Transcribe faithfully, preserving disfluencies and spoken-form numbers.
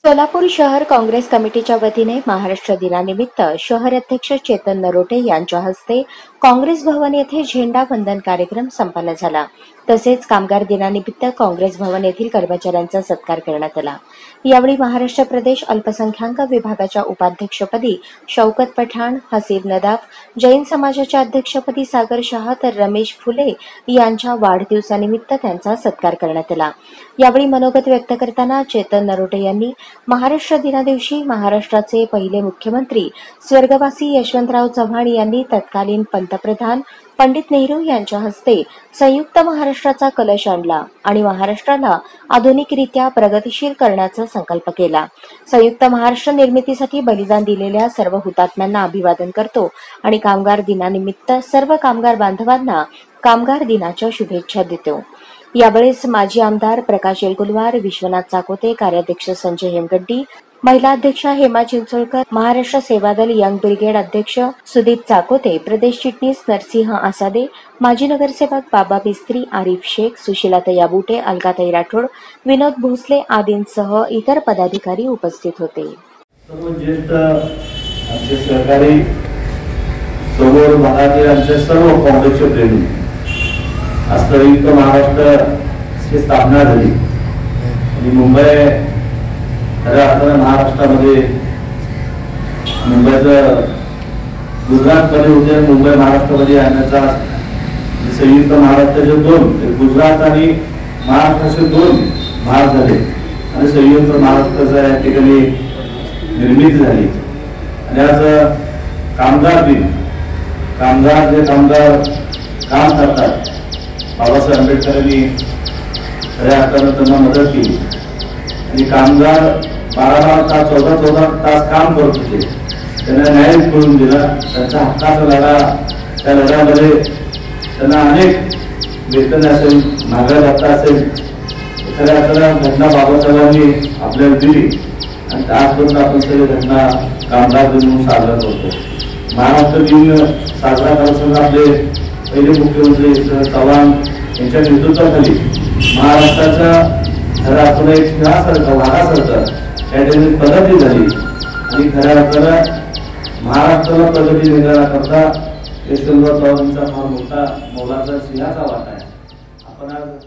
सोलापूर शहर काँग्रेस कमिटीच्या वतीने महाराष्ट्र दिनानिमित्त शहर अध्यक्ष चेतन नरोटे यांच्या हस्ते काँग्रेस भवन येथे झेंडा वंदन कार्यक्रम संपन्न झाला। तसेच कामगार दिनानिमित्त काँग्रेस भवन येथील कर्मचाऱ्यांचा सत्कार करण्यात आला। यावेळी महाराष्ट्र प्रदेश अल्पसंख्याक विभागाच्या उपाध्यक्षपदी शौकत पठाण, हसीब नदाफ, जैन समाजाच्या अध्यक्षपदी सागर शाह तर रमेश फुले यांच्या वाढदिवसानिमित्त त्यांचा सत्कार करण्यात आला। यावेळी मनोगत व्यक्त करताना चेतन नरोटे यांनी महाराष्ट्र दिनादिवशी महाराष्ट्राचे पहिले मुख्यमंत्री स्वर्गवासी यशवंतराव चव्हाण यांनी तत्कालीन पंतप्रधान पंडित नेहरू यांच्या हस्ते संयुक्त महाराष्ट्राचा कलश आणला आणि महाराष्ट्राला आधुनिकरित्या प्रगतिशील करण्याचा संकल्प केला। संयुक्त महाराष्ट्र निर्मितीसाठी बलिदान दिलेल्या सर्व हुतात्म्यांना अभिवादन करतो आणि कामगार दिनानिमित्त सर्व कामगार बांधवांना कामगार दिनाच्या शुभेच्छा देतो। यावेळेस माजी आमदार प्रकाश एलगुलवार, विश्वनाथ चाकोते, कार्याध्यक्ष संजय हेमगड्डी, महिला अध्यक्षा हेमा चिंचोळकर, महाराष्ट्र सेवा दल यंग ब्रिगेड अध्यक्ष सुदीप चाकोते, प्रदेश चिटणीस नरसिंह आसादे, माजी नगरसेवक बाबा बिस्त्री, आरिफ शेख, सुशीलाताई आबुटे, अलकाताई राठोड, विनोद भोसले आदींसह इतर पदाधिकारी उपस्थित होते। सर्व ज्येष्ठ आमचे सहकारी, समोर भागातील आमचे सर्व काँग्रेसचे प्रेमी, आज संयुक्त महाराष्ट्राची स्थापना झाली आणि मुंबई खऱ्या अर्थाने महाराष्ट्रामध्ये मुंबईचं गुजरातमध्ये होते, मुंबई महाराष्ट्रामध्ये आणण्याचा संयुक्त महाराष्ट्राचे दोन गुजरात आणि महाराष्ट्राचे दोन भाग झाले आणि संयुक्त महाराष्ट्राचा या ठिकाणी निर्मिती झाली। आणि आज कामगार दिन, कामगार जे कामगार काम करतात, बाबासाहेब आंबेडकरांनी खऱ्या अर्थानं त्यांना मदत केली आणि कामगार बारा बारा तास चौदा चौदा तास काम करत होते, त्यांना न्याय मिळवून दिला। त्यांचा हक्काचा लढा, त्या लढ्यामध्ये त्यांना अनेक वेतन असेल, महागाई भत्ता असेल, खऱ्या अर्थानं घटना बाबासाहेबांनी आपल्याला दिली आणि आजपर्यंत आपण सगळे घटना कामगार दिन म्हणून साजरा करतो। महाराष्ट्र दिन साजरा करताना आपले पहिले मुख्यमंत्री चव्हाण यांच्या नेतृत्वाखाली महाराष्ट्राच्या खऱ्या अर्थानं एक सिंहासारखं वाघासारखं त्या ठिकाणी प्रगती झाली आणि खऱ्या अर्थानं महाराष्ट्राला प्रगती देण्याकरता यशवंतराव चव्हाणांचा फार मोठा मोलाचा सिंहाचा वाटा आहे। आपण आज